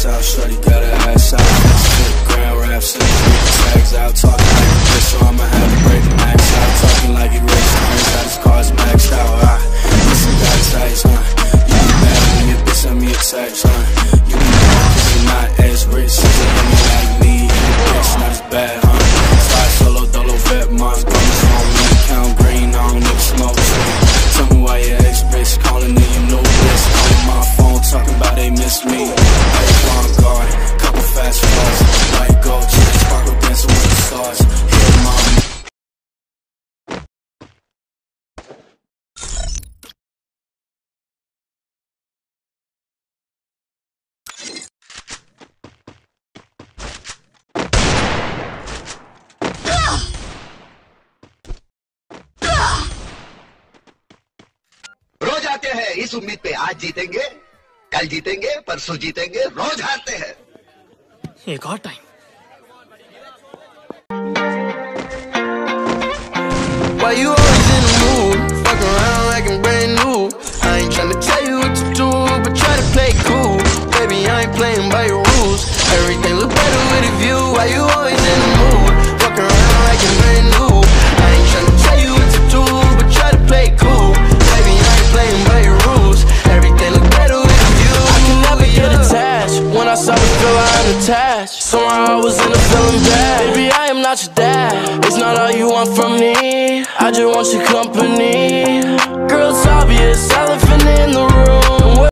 max out. Shorty got her ass out. Flip grand raps, and tags out. Talking like a bitch, so I'ma have to break the max out. Talking like he rich, turns out his car's maxed out. Listen, got tights, huh? You be mad when your bitch send me a text, huh? You be mad cause you're not as rich. She let me like me, and your bitch not as bad, huh? Slide solo, dolo, vet, Mars, bonus on me. Count green, I don't need smoke. Tell me why your ex-bitch calling in your new bitch. Calling my phone, talking about they miss me. Hey, long guard, couple fast falls. White gold, chain, sparkle dancing with the stars. Hit mom. रोज आते हैं इस उम्मीद पे आज जीतेंगे, कल जीतेंगे, परसों जीतेंगे, रोज हारते हैं। एक और time. Why you always in the mood? Fuck around like I'm brand new. I ain't tryna tell you what to do, but try to play cool. Baby, I ain't playing by your rules. Everything look better with a view. Why you always in the mood? Fuck around like I'm brand new. I ain't tryna tell you what to do, but try to play cool. Baby, I ain't playing by your rules. Everything look better with a view. I can never get attached. When I start to feel I'm attached, somehow I was in a feeling bad. Baby, I am not your dad. It's not all you want from me. I just want your company. Girl, it's obvious, elephant